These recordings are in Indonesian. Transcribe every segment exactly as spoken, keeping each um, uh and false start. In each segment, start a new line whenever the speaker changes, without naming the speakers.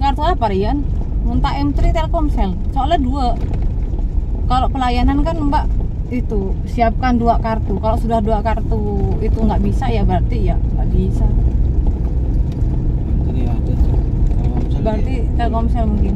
kartu apa Rian? Minta M tiga Telkomsel. Soalnya dua. Kalau pelayanan kan Mbak itu siapkan dua kartu. Kalau sudah dua kartu itu nggak bisa ya berarti ya nggak bisa.
Ini ada.
Berarti Telkomsel mungkin.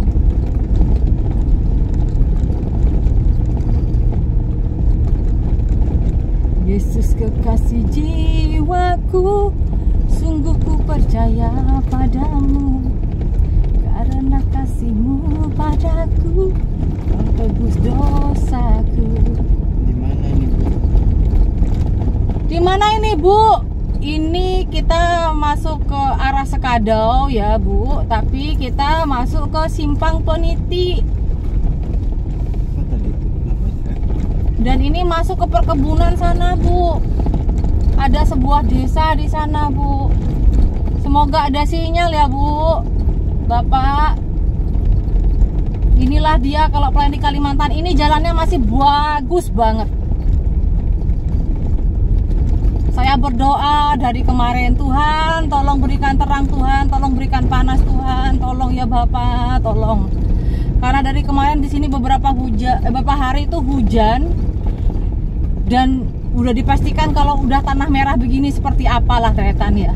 Yesus kekasih jiwaku, sungguh ku percaya padamu, karena kasih-Mu padaku kau tebus dosaku.
Di mana ini, Bu?
Di mana ini, Bu? Ini kita masuk ke arah Sekadau ya, Bu, tapi kita masuk ke Simpang Peniti.
Apa tadi itu namanya?
Dan ini masuk ke perkebunan sana, Bu. Ada sebuah desa di sana, Bu. Semoga ada sinyal ya, Bu. Bapak. Inilah dia kalau pelayan di Kalimantan. Ini jalannya masih bagus banget. Saya berdoa dari kemarin, Tuhan, tolong berikan terang Tuhan, tolong berikan panas Tuhan, tolong ya Bapak, tolong. Karena dari kemarin di sini beberapa hujan, eh, beberapa hari itu hujan. Dan udah dipastikan kalau udah tanah merah begini seperti apalah deretan ya.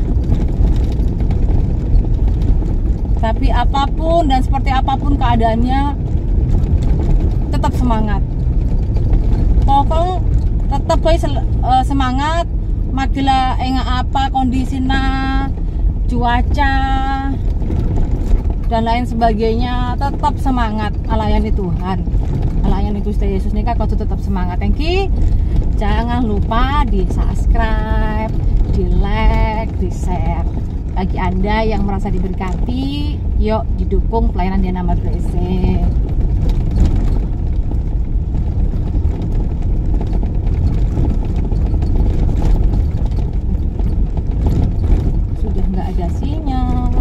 Tapi apapun dan seperti apapun keadaannya, tetap semangat. Pokoknya tetap uh, semangat. Makilah enggak apa kondisinya, cuaca dan lain sebagainya, tetap semangat melayani Tuhan, melayani Gusti Yesus nih kak. Kau tetap semangat. Thank you. Jangan lupa di subscribe, di like, di share. Bagi Anda yang merasa diberkati, yuk didukung pelayanan Diana Madrasah. Sudah nggak ada sinyal.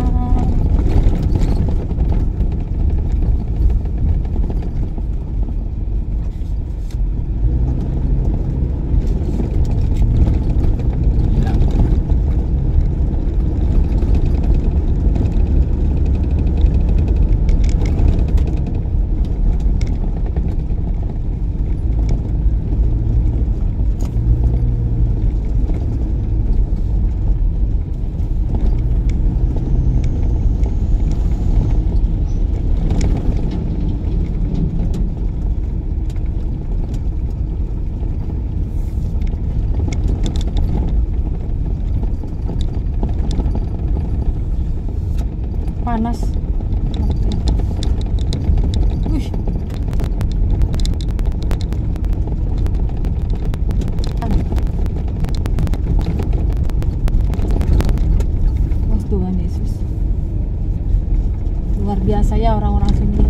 Panas. Wih. Wah, Tuhan Yesus. Luar biasa ya orang-orang sini.